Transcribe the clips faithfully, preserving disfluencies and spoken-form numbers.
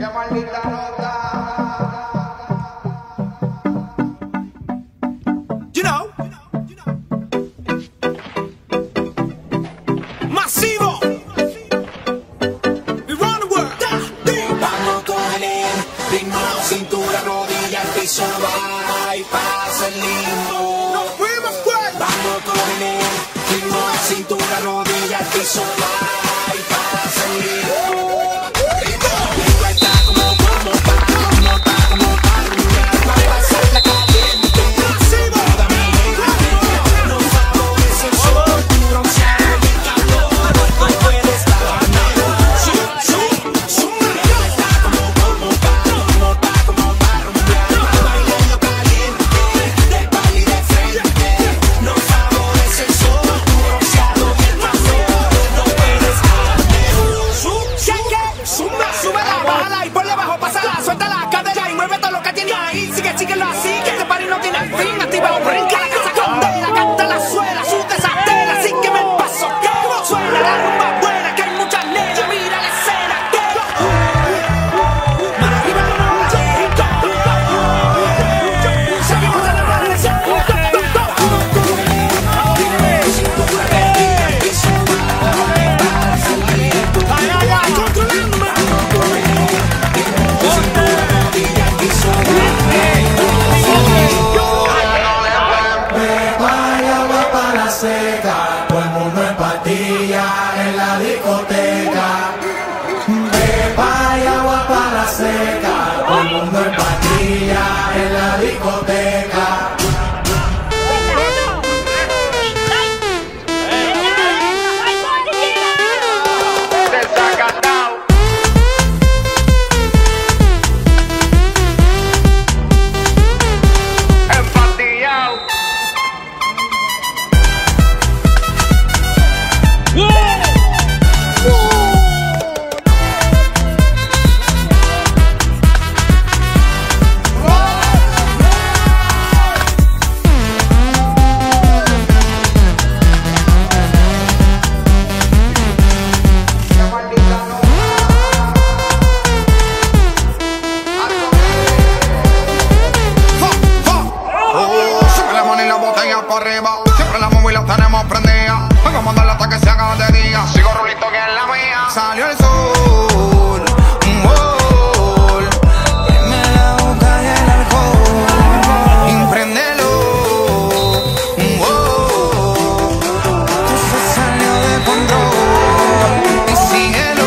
maldita nota. You know. Masivo. We run the world. Vamos con el ritmo, cintura, rodilla, el piso va y pasa el limbo. Nos fuimos pues. Vamos con el ritmo, cintura, rodilla, el piso va y pasa el limbo. Ritmo está como como pa, como pa, como pa, va a pasar la caliente. Toda mi gente no favorece el sol, bronceado y el calor. No puedes ganarlo. Sum, sum, sum. Está como como pa, como pa, como pa, bailando caliente, de pal y de frente. No favorece el sol, bronceado y el calor. No puedes ganarlo. Sum, cheque. Suma, sube la bala y ponle bajo, pásala, suelta la cadera y mueve todo lo que tiene ahí. Sigue, síguelo así, que este party no tiene fin. Activa o brinca la casa condena, canta la suela, suelta esa tela, así que me paso. Que suena la rumba buena, que hay muchas nenas, mira la escena. Que más arriba no la chica. Seguimos en la revolución. Ay, ay, ay, controlándome. Vaya agua para la seca, todo el mundo en patilla en la discoteca. Vaya agua para la seca, todo el mundo en patilla en la discoteca. Desacatado. Empatillado. Qué maldita nota. Oh, sube la mano y la botella para arriba. Siempre la móvil la tenemos prendida. Vengo a mandarla hasta que se haga de día. Sigo rulito que es la mía. Salió el sol. Un gol. Prende la boca y el alcohol. Y préndelo. Un gol. Tú se salió de control. Y síguelo.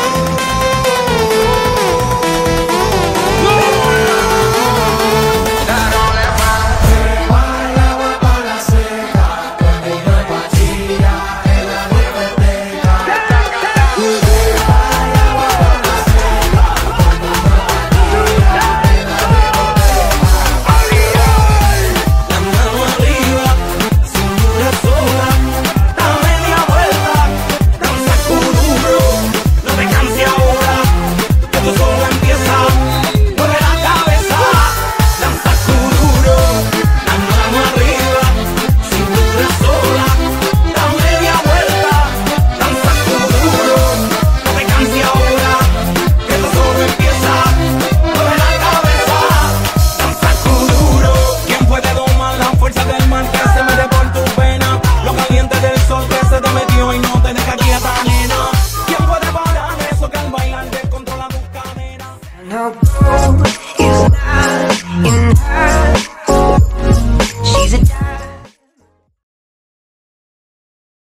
Vaya agua para la seca, todo el mundo en patilla en la discoteca. Vaya agua para la seca, todo el mundo en patilla en la La mano arriba, cintura sola, da media vuelta, danza cururo, no te canses ahora, que esto solo empieza, mueve la cabeza, danza cururo, la mano arriba, cintura sola, da media vuelta, danza cururo, no te canses ahora, que esto solo empieza, mueve la cabeza, danza cururo. ¿Quién puede domar la fuerza del mar que se mete por tu pena? Lo caliente del sol que se te metió y no te deja quieta, nena. ¿Quién puede parar eso que al bailar descontrola tus cadenas? No.